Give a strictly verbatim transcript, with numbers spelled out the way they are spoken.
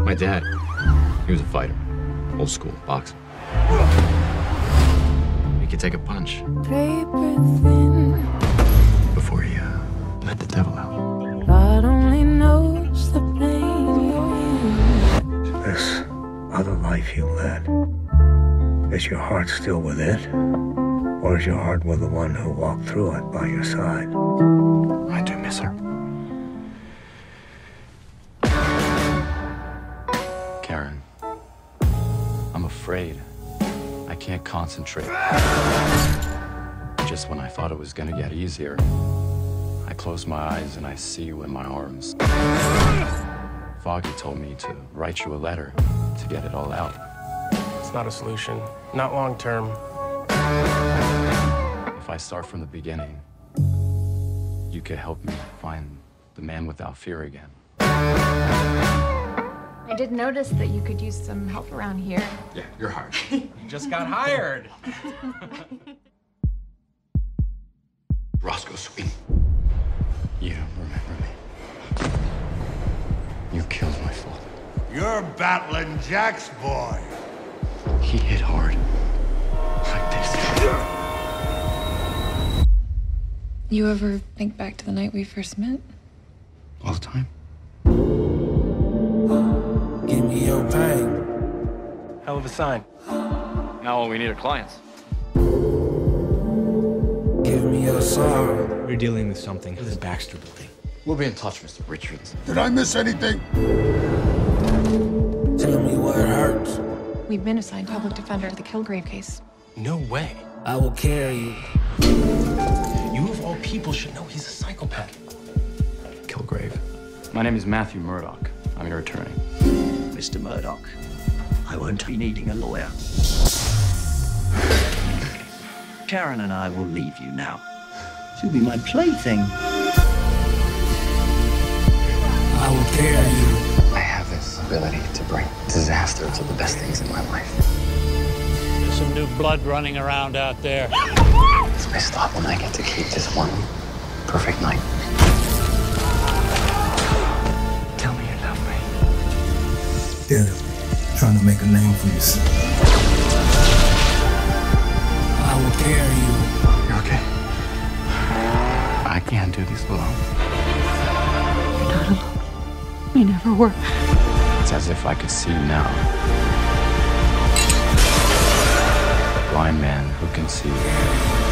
My dad, he was a fighter. Old school, boxing. He could take a punch. Paper thin. Before he uh, let the devil out. God only knows the pain you're in. This other life you led, is your heart still with it? Or is your heart with the one who walked through it by your side? I do miss her. Karen, I'm afraid. I can't concentrate. Just when I thought it was gonna get easier, I close my eyes and I see you in my arms. Foggy told me to write you a letter to get it all out. It's not a solution. Not long term. If I start from the beginning, you could help me find the man without fear again. I did notice that you could use some help around here. Yeah, you're hired. You just got hired. Roscoe Sweet. You don't remember me. You killed my father. You're battling Jack's boy. He hit hard. Like this. You ever think back to the night we first met? All the time. Give me your pain. Hell of a sign. Now all we need are clients. Give me your sorrow. We're dealing with something with the Baxter building. We'll be in touch, Mister Richards. Did I miss anything? Tell me what hurts. We've been assigned public defender to the Kilgrave case. No way. I will carry you. You of all people should know he's a psychopath. Kilgrave. My name is Matthew Murdoch. I'm your attorney. Mister Murdoch, I won't be needing a lawyer. Karen and I will leave you now. She'll be my plaything. I will carry you. I have this ability to bring disaster to the best things in my life. There's some new blood running around out there. I stop when I get to keep this one perfect night. Tell me you love me. Yeah, trying to make a name for yourself. I will carry you. You okay? I can't do this alone. You're not alone. We never were. It's as if I could see now. A blind man who can see.